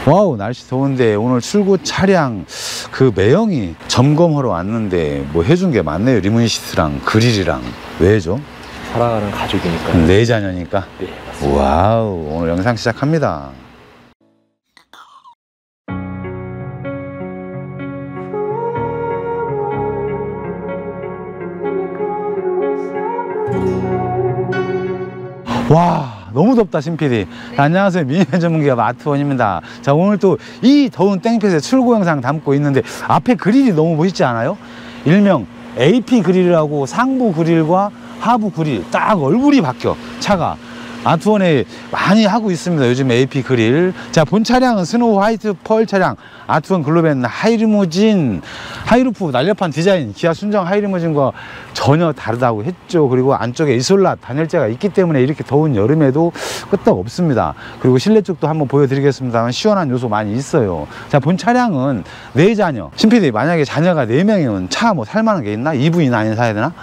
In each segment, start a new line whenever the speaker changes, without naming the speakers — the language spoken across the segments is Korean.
와우, 날씨 더운데 오늘 출고 차량 그 매형이 점검하러 왔는데 뭐 해준 게 많네요. 리문시트랑 그릴이랑. 왜죠?
사랑하는 가족이니까.
네 자녀니까?
네, 맞습니다.
와우, 오늘 영상 시작합니다. 와, 너무 덥다, 신PD. 네. 안녕하세요, 미니맨 전문기업 아트원입니다. 자, 오늘 또 이 더운 땡볕에 출고 영상 담고 있는데 앞에 그릴이 너무 멋있지 않아요? 일명 AP 그릴이라고 상부 그릴과 하부 그릴 딱 얼굴이 바뀌어. 차가 아트원에 많이 하고 있습니다. 요즘 AP 그릴. 자, 본 차량은 스노우 화이트 펄 차량 아트원 글로벤 하이리무진 하이루프 날렵한 디자인 기아 순정 하이리무진과 전혀 다르다고 했죠. 그리고 안쪽에 이솔라 단열재가 있기 때문에 이렇게 더운 여름에도 끄떡 없습니다. 그리고 실내 쪽도 한번 보여드리겠습니다만 시원한 요소 많이 있어요. 자, 본 차량은 4자녀. 신PD, 만약에 자녀가 4명이면 차 뭐 살만한 게 있나? EV나 아닌 사야 되나?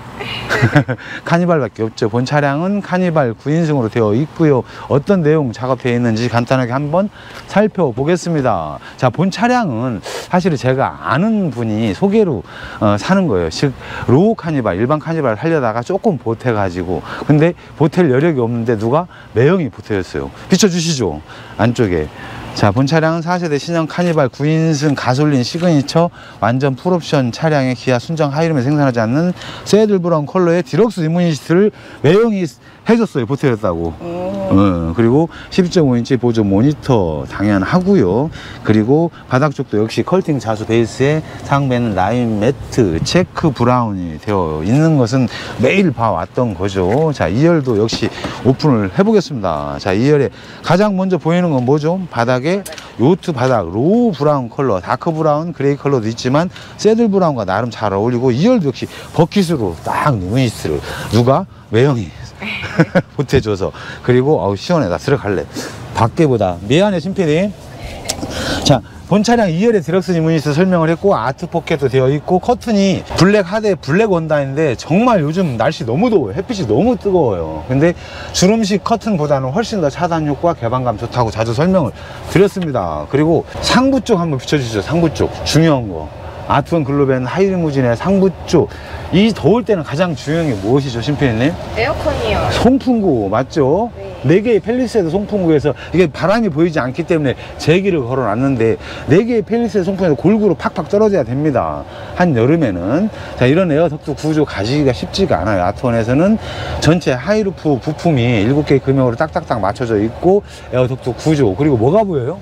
카니발밖에 없죠. 본 차량은 카니발 9인승으로 되어 있고요. 어떤 내용 작업되어 있는지 간단하게 한번 살펴보겠습니다. 자, 본 차량은 사실 제가 아는 분이 소개로 사는 거예요. 즉 로우 카니발, 일반 카니발 하려다가 조금 보태가지고, 근데 보탤 여력이 없는데 누가 매형이 보태줬어요. 비춰주시죠, 안쪽에. 자, 본 차량은 4세대 신형 카니발 9인승 가솔린 시그니처 완전 풀옵션 차량의 기아 순정 하이룸에 생산하지 않는 새들 브라운 컬러의 디럭스 리무니시트를 매형이 해줬어요. 보태줬다고. 그리고 12.5인치 보조 모니터 당연하고요. 그리고 바닥 쪽도 역시 컬팅 자수 베이스에 상배는 라인 매트 체크 브라운이 되어 있는 것은 매일 봐왔던 거죠. 자, 2열도 역시 오픈을 해보겠습니다. 자, 2열에 가장 먼저 보이는 건 뭐죠? 바닥에 요트 바닥 로우 브라운 컬러, 다크 브라운, 그레이 컬러도 있지만 새들 브라운과 나름 잘 어울리고, 2열도 역시 버킷으로 딱 리무니시트를 누가? 매형이 보태줘서. 그리고 아우 시원해, 나 들어갈래. 밖에보다. 미안해, 신PD. 자, 본 차량 2열에 디럭스 리무니시트 설명을 했고, 아트 포켓도 되어 있고, 커튼이 블랙 하드 블랙 원단인데 정말 요즘 날씨 너무 더워요. 햇빛이 너무 뜨거워요. 근데 주름식 커튼보다는 훨씬 더 차단 효과, 개방감 좋다고 자주 설명을 드렸습니다. 그리고 상부 쪽 한번 비춰주시죠. 상부 쪽 중요한 거. 아트원 글로벤 하이리무진의 상부 쪽. 이 더울 때는 가장 중요한 게 무엇이죠, 신PD님?
에어컨이요.
송풍구 맞죠?
네.
4개의 펠리세이드 송풍구에서 이게 바람이 보이지 않기 때문에 제기를 걸어놨는데 4개의 펠리세이드 송풍구에서 골고루 팍팍 떨어져야 됩니다. 한여름에는. 자, 이런 에어덕트 구조 가지기가 쉽지가 않아요. 아트원에서는 전체 하이루프 부품이 7개의 금형으로 딱딱딱 맞춰져 있고, 에어덕트 구조, 그리고 뭐가 보여요?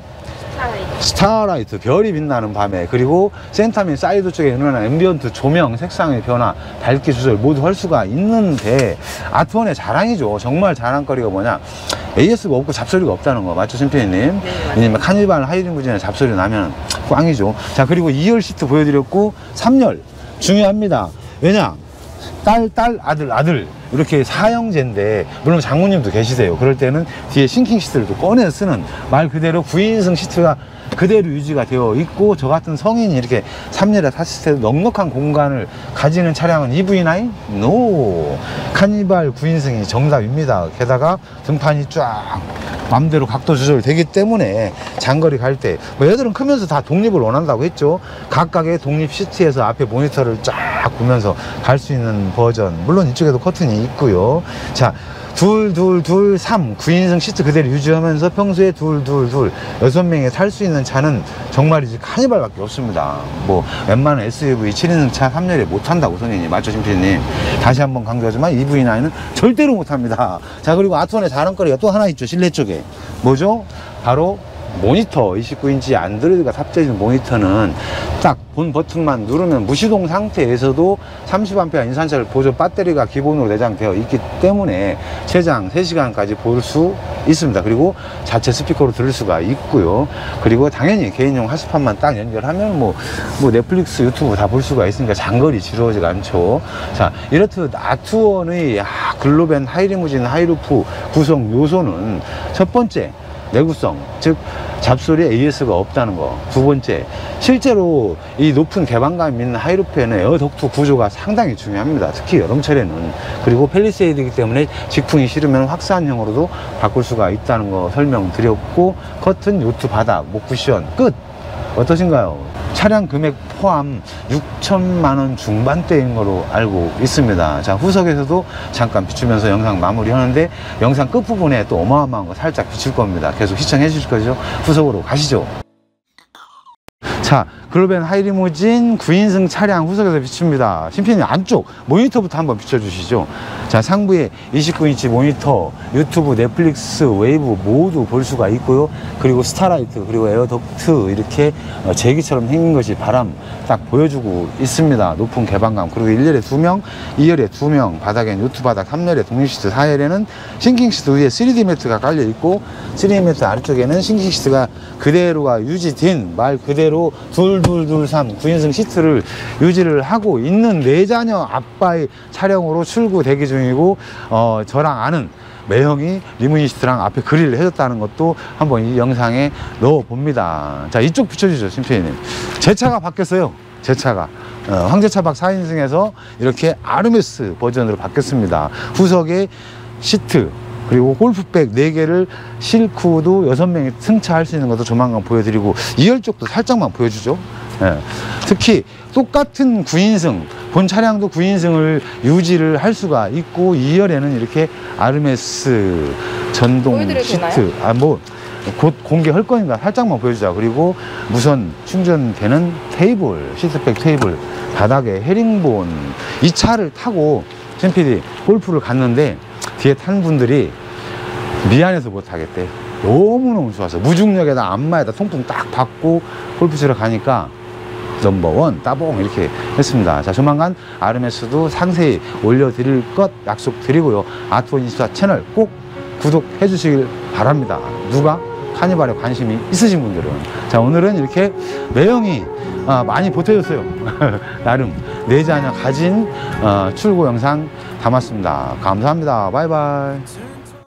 스타라이트, 별이 빛나는 밤에, 그리고 센터민 사이드 쪽에 있는 앰비언트 조명, 색상의 변화, 밝기 조절 모두 할 수가 있는데, 아트원의 자랑이죠. 정말 자랑거리가 뭐냐? AS가 없고 잡소리가 없다는 거 맞죠, 신PD님?
네,
왜냐면 카니발 하이리무진에 잡소리 나면 꽝이죠. 자, 그리고 2열 시트 보여드렸고, 3열 중요합니다. 왜냐? 딸, 아들 이렇게 사형제인데, 물론 장모님도 계시세요. 그럴 때는 뒤에 싱킹 시트를 또 꺼내서 쓰는, 말 그대로 9인승 시트가 그대로 유지가 되어 있고, 저 같은 성인이 이렇게 3열에 탔을 때도 넉넉한 공간을 가지는 차량은 EV9? 노! 카니발 9인승이 정답입니다. 게다가 등판이 쫙 맘대로 각도 조절 되기 때문에 장거리 갈 때, 뭐 얘들은 크면서 다 독립을 원한다고 했죠. 각각의 독립 시트에서 앞에 모니터를 쫙 보면서 갈 수 있는 버전. 물론 이쪽에도 커튼이 있고요. 자, 2, 3 9인승 시트 그대로 유지하면서 평소에 2, 6명이 탈 수 있는 차는 정말이지 카니발밖에 없습니다. 뭐 웬만한 SUV 7인승 차 3열에 못 탄다고 선생님, 맞죠, 신PD님? 다시 한번 강조하지만 EV9은 절대로 못 합니다. 자, 그리고 아트원의 자랑거리가 또 하나 있죠. 실내 쪽에 뭐죠? 바로 모니터. 29인치 안드로이드가 탑재된 모니터는 딱 본 버튼만 누르면 무시동 상태에서도 30A 인산철 보조 배터리가 기본으로 내장되어 있기 때문에 최장 3시간까지 볼 수 있습니다. 그리고 자체 스피커로 들을 수가 있고요. 그리고 당연히 개인용 하스판만 딱 연결하면 뭐 넷플릭스, 유튜브 다 볼 수가 있으니까 장거리 지루하지가 않죠. 자, 이렇듯 아트원의 글로벤 하이리무진 하이루프 구성 요소는 첫 번째, 내구성, 즉 잡소리에 AS가 없다는 거. 두 번째, 실제로 이 높은 개방감 있는 하이루프에는 에어덕트 구조가 상당히 중요합니다. 특히 여름철에는. 그리고 펠리세이드이기 때문에 직풍이 싫으면 확산형으로도 바꿀 수가 있다는 거 설명드렸고, 커튼, 요트 바닥, 목 쿠션 끝. 어떠신가요? 차량 금액 포함 6천만 원 중반대인 걸로 알고 있습니다. 자, 후석에서도 잠깐 비추면서 영상 마무리하는데, 영상 끝부분에 또 어마어마한 거 살짝 비출 겁니다. 계속 시청해 주실 거죠? 후석으로 가시죠. 자, 글로벤 하이리무진 9인승 차량 후석에서 비춥니다. 심피님 안쪽 모니터부터 한번 비춰주시죠. 자, 상부에 29인치 모니터, 유튜브, 넷플릭스, 웨이브 모두 볼 수가 있고요. 그리고 스타라이트, 그리고 에어덕트 이렇게 제기처럼 생긴 것이 바람 딱 보여주고 있습니다. 높은 개방감. 그리고 1열에 2명, 2열에 2명, 바닥엔 요트 바닥, 3열에 독립시트, 4열에는 싱킹시트 위에 3D 매트가 깔려 있고, 3D 매트 아래쪽에는 싱킹시트가 그대로가 유지된 말 그대로 2-2-2-3 9인승 시트를 유지를 하고 있는 4자녀 아빠의 차량으로 출고 대기 중이고, 저랑 아는 매형이 리무진 시트랑 앞에 그릴을 해줬다는 것도 한번 이 영상에 넣어 봅니다. 자, 이쪽 비춰주죠, 심표님. 제 차가 바뀌었어요. 제 차가 황제차박 4인승에서 이렇게 아르메스 버전으로 바뀌었습니다. 후석에 시트, 그리고 골프백 4개를 싣고도 6명이 승차할 수 있는 것도 조만간 보여드리고, 2열 쪽도 살짝만 보여주죠. 예. 특히 똑같은 9인승, 본 차량도 9인승을 유지를 할 수가 있고, 2열에는 이렇게 아르메스 전동 시트, 곧 공개할 거니까 살짝만 보여주자. 그리고 무선 충전되는 테이블, 시트백 테이블, 바닥에 헤링본. 이 차를 타고 샘PD 골프를 갔는데 뒤에 탄 분들이 미안해서 못 하겠대. 너무너무 좋아서 무중력에다 안마에다 통풍 딱 받고 골프 치러 가니까 넘버원 따봉 이렇게 했습니다. 자, 조만간 아르메스도 상세히 올려드릴 것 약속드리고요. 아트원24 채널 꼭 구독해 주시길 바랍니다. 누가? 카니발에 관심이 있으신 분들은. 자, 오늘은 이렇게 매형이 많이 보태줬어요. 나름 4자녀 가진 출고 영상 담았습니다. 감사합니다. 바이바이.